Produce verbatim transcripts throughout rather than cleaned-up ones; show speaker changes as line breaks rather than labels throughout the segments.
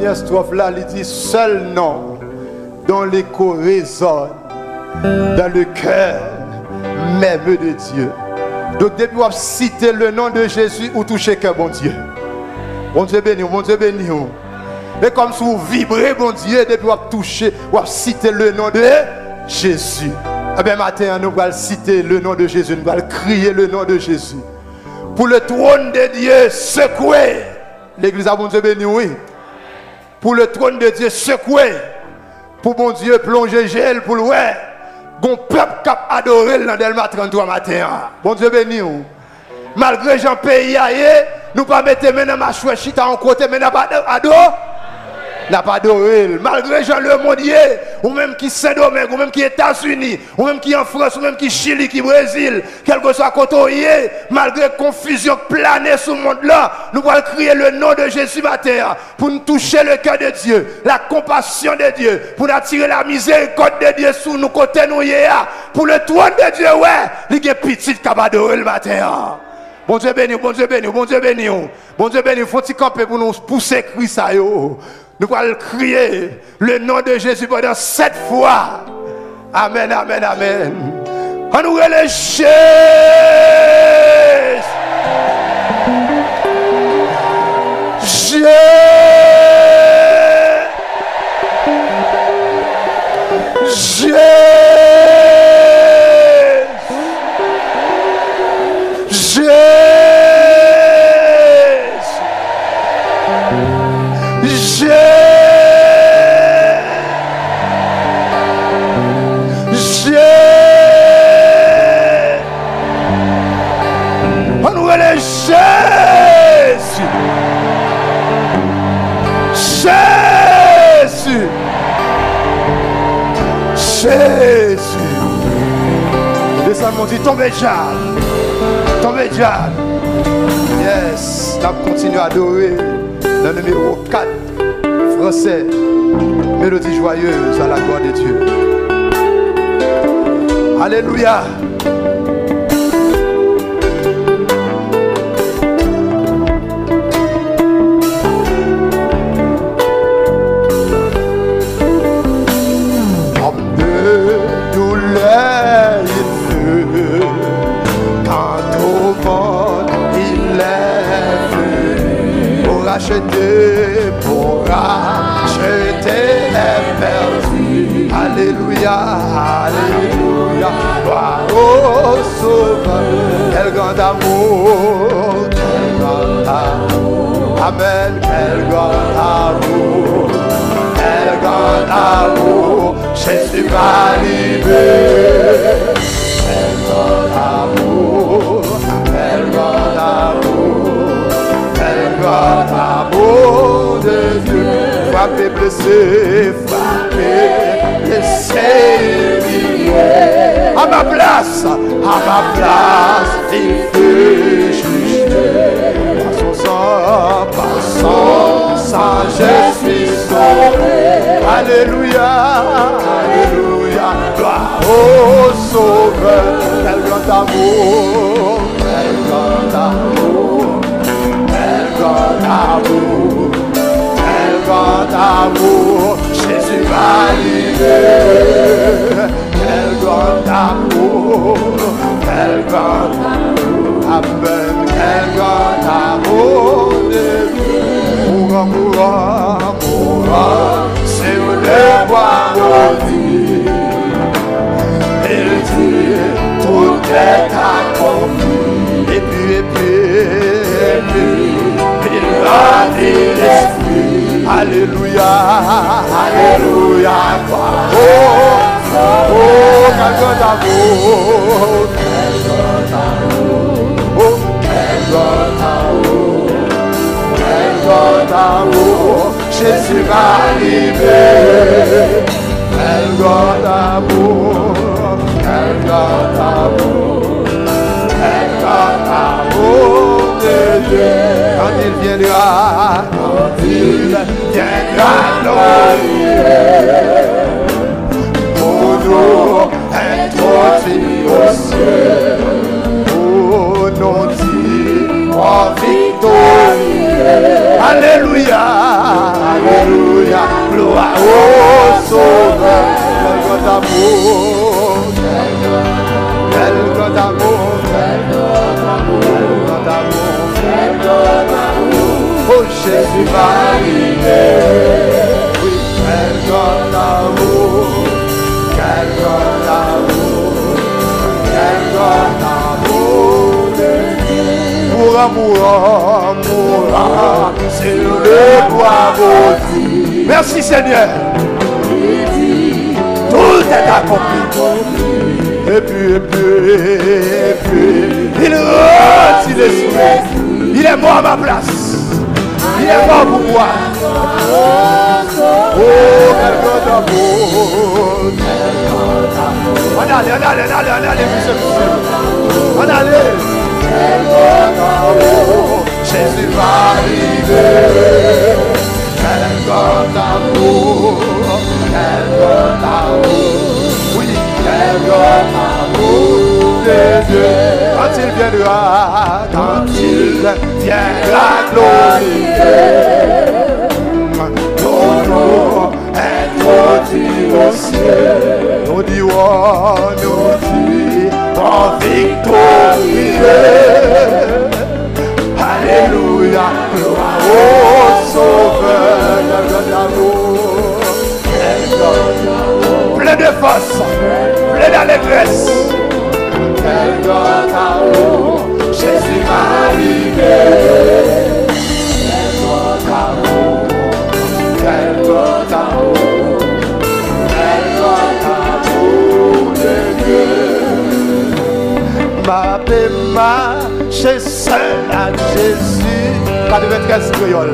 dernière strophe là, il dit seul nom dont l'écho résonne dans le cœur même de Dieu. Donc depuis qu'on cité le nom de Jésus, ou toucher cœur bon Dieu. Bon Dieu béni, bon Dieu béni. Et comme si vous vibrez bon Dieu depuis qu'on touché, ou cité le nom de Jésus. Eh bien matin nous allons citer le nom de Jésus, nous allons crier le nom de Jésus. Pour le trône de Dieu secoué. L'église a bon Dieu béni, oui. Pour le trône de Dieu secoué. Pour mon Dieu plonger gel pour le ouais. Bon peuple cap adorer dans Delma trente-trois matin. Bon Dieu béni. Malgré Jean pays ailleurs, nous pas mettre maintenant ma chouette chita en côté, mais n'a pas adorer. N'a pas adoré. Malgré Jean le mondier, ou même qui Saint-Domingue, ou même qui États-Unis, ou même qui en France, ou même qui Chili, qui Brésil, quel que soit côté, malgré confusion planée sur le monde là, nous allons crier le nom de Jésus matin pour nous toucher le cœur de Dieu, la compassion de Dieu, pour nous attirer la miséricorde de Dieu sur nous côté nous hier, pour le trône de Dieu, ouais, il y a petit qui va adorer le matin. Bon Dieu béni, bon Dieu béni, bon Dieu béni, bon Dieu béni, il faut y camper pour nous pousser Christ à yo. Nous allons crier le nom de Jésus pendant sept fois. Amen, amen, amen. On nous relève. Jésus. Jésus. Jésus. Jésus. Jésus. Descends mon Dieu, tombez déjà. Tombez déjà. Yes. On continue à adorer le numéro quatre français. Mélodie joyeuse à la gloire de Dieu. Alléluia. Racheter, pour racheter les perdus. Alléluia, alléluia. Gloire au Sauveur. Quel grand amour, quel grand amour. Amen, quel grand amour, quel grand amour. Jésus m'a libéré. Quel grand amour, quel grand amour. Quel amour de Dieu, frappé, blessé, frappé, blessé, humilié. À ma place, à ma place, il fut jugé. Par son sang, par son sang, je suis sauvé. Alléluia, alléluia, gloire au Sauveur. Quel grand amour, quel grand amour. Quel amour, quel grand amour, Jésus m'a libéré. Quel grand amour, quel grand amour, amen, quel grand amour de Dieu. Mourant, mourant, mourant, c'est vous le voir maudit. Il dit, tout est accompli. Et puis, et puis, et puis. L'esprit, alléluia, alléluia, oh, oh, quel grand amour, quel grand amour, oh, quel grand amour, quel grand amour, Jésus m'a libéré, quel grand amour, quel grand amour, quel grand amour de Dieu. Quand il viendra, quand il viendra glorieux, pour nous introduire au ciel, pour nous dire en victorieux. Alléluia, alléluia. mourra, mourra, mourra sur le bois maudit. Merci Seigneur. Tout est accompli. Et puis, et puis, et puis, il retire les souffles. Il est mort à ma place. Il est mort pour moi. Oh, quel grand amour. On allait, on allait, on allait, on allait, monsieur, monsieur. On allait. Quel grand amour. Jésus va libérer. Quel grand amour. Quel grand amour. Oui, quel grand amour de Dieu. Quand il viendra, quand il viendra glorifier, nos noms introduits au ciel, nous dit, oh, nous dit, en victoire. Alléluia, gloire au Sauveur, quel amour, plein de force, plein d'allégresse. Quel grand amour, Jésus m'a libéré. Quel grand amour, quel grand amour, quel grand amour de Dieu. Ma péma, j'ai seul à Jésus. quatre-vingt-treize créoles.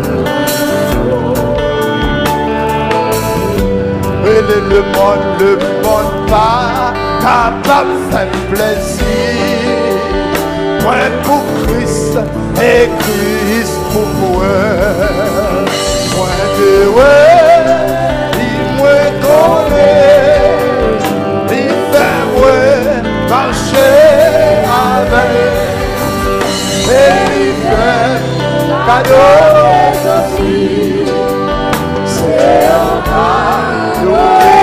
Et le monde, le monde pas capable de faire plaisir. Moi pour Christ et Christ pour moi. Moi de ouais, il me connaît, il fait moi marcher avec. Et il fait cadeau aussi. C'est un cadeau.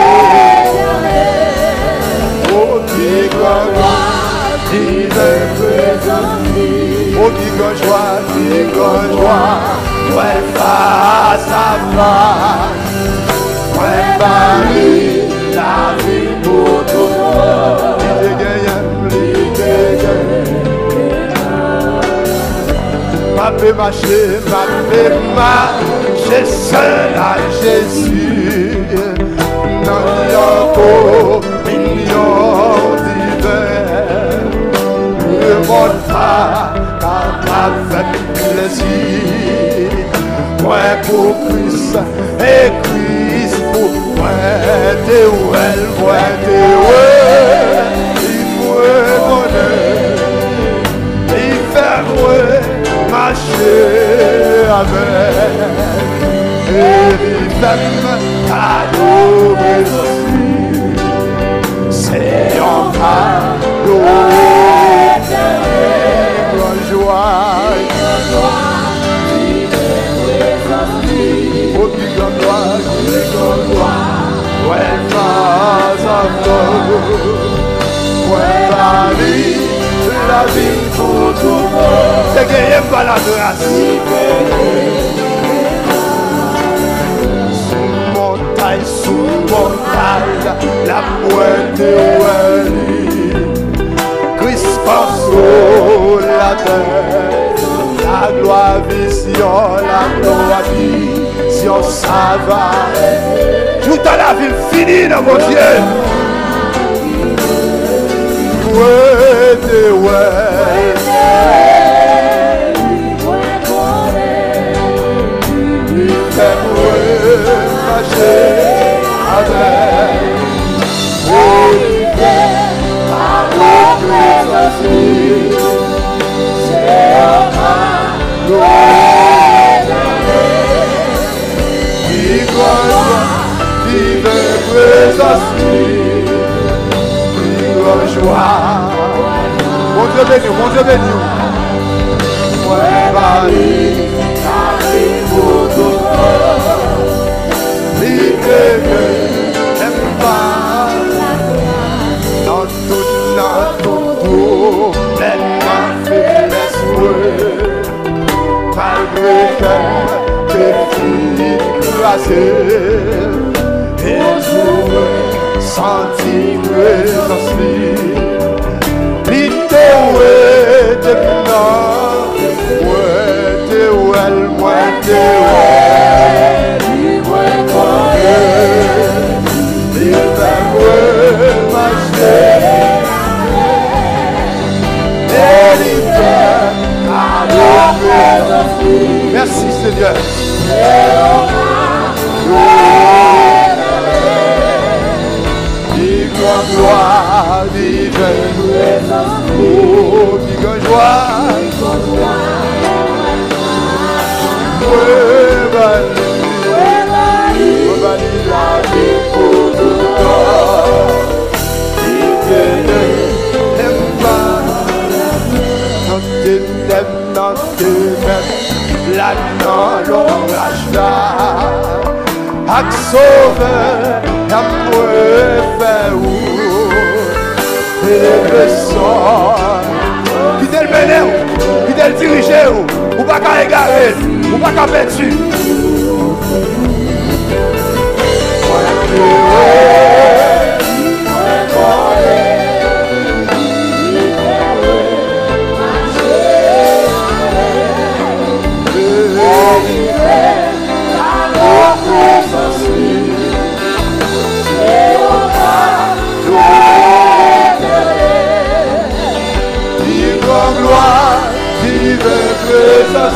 Oh, qui gloire, qui oh, qui grande joie, qui grande joie, ouais, face à face, ouais, Paris, la vie pour tout le monde, l'idée gagne, ma paix marcher, ma paix marcher seul à Jésus, non, il y a encore millions d'hiver, le monde pas capable de faire plaisir. Moi pour Christ et Christ pour moi, t'es où elle, moi t'es où elle, il me connaît, il fait moi marcher avec, et il fait cadeau aussi, c'est un cadeau. Joie, oh qui grande gloire, qui grande gloire, ouais face à toi, ouais la vie, la vie pour tout le monde, c'est gagné par la grâce. Sous montagne, sous montagne, la pointe est Christ passe sur la terre, la gloire vision, la gloire vision, ça va. Tout à la vie finie dans mon Dieu. Ouais, ouais, ouais. Mon Dieu béni, mon Dieu béni. Dans tout, dans tout, même ma faiblesse, malgré que tes filles crasées, et je senti présence. L'idée est de grand gloire divine. Oh, qui grand joie. Ouais, bali, ouais, bali la vie pour tout le temps. Il t'aime pas. Non, t'aimes, non, t'aimes. Là, non, l'orage là. Ak sauveur, amour fait où et le sang qui te le mener, qui te le diriger ou pas qu'à égarer, ou pas qu'à perdre. Gloire, divine présence,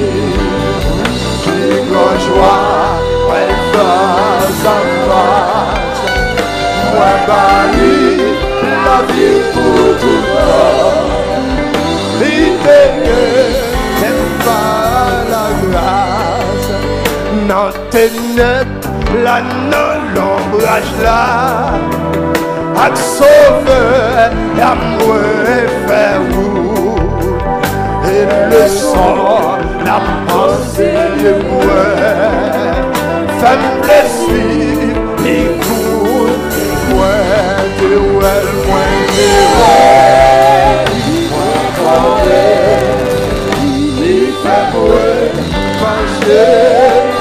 qui grand joie, elle va sa face. Moi, bali, la vie pour tout le temps. Il t'aime pas la grâce. Dans tes ténèbres, là, dans l'ombrage là. Ak sauveur, amour fait vous. Et le sang, la pensée de moi. Femme blessée, écoute, moi, de elle, moi, de elle. Moi, il fait moi, manger.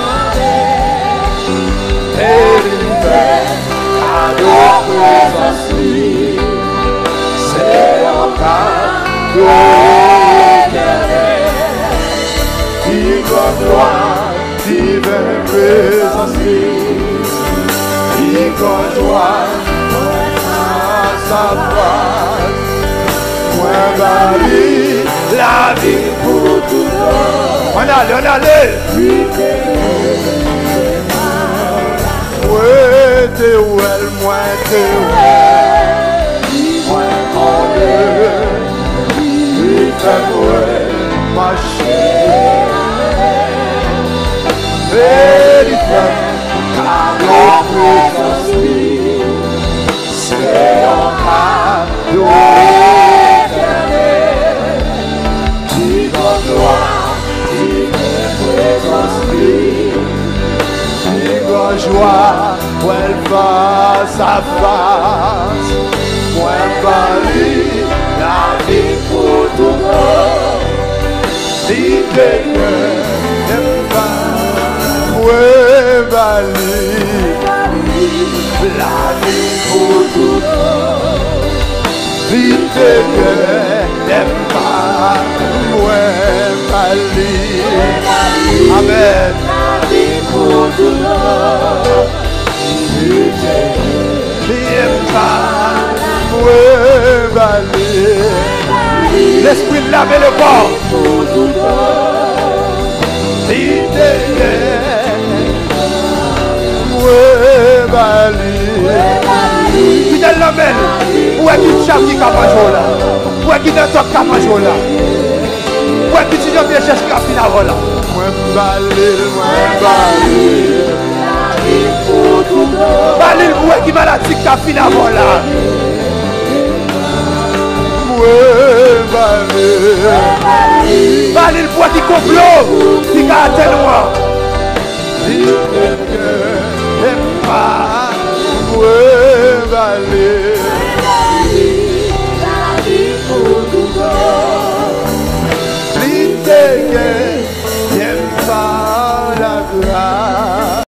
Et il fait adorer. C'est encore qui va gloire, qui va présence, qui va joie, sa face, moi bali, la vie pour tout le monde. On allait, on allait. Ouais, t'es où elle, moi, t'es où elle, moi, il fait moi, ma chérie, et il fait à l'autre c'est un cadeau éternel, qui va gloire, qui fait présence, joie, où elle va sa face, où elle bali, la vie pour tout le monde. Si quelqu'un n'aime pas, où elle bali, la vie pour tout le monde. Si quelqu'un n'aime pas, où elle bali, amen. Pour tout le monde, l'esprit de laver le corps. Fidèle l'amène. Où est-ce qu'il chante qui a mangé là? Où est-ce qu'il est top qui a mangé là? Où est-ce qu'il est bien cherché qui a fini là? Balil, balil, balil, où est-ce qui maladie qui a fini avant là? Balil, où est-ce qui complot qui a atteint moi?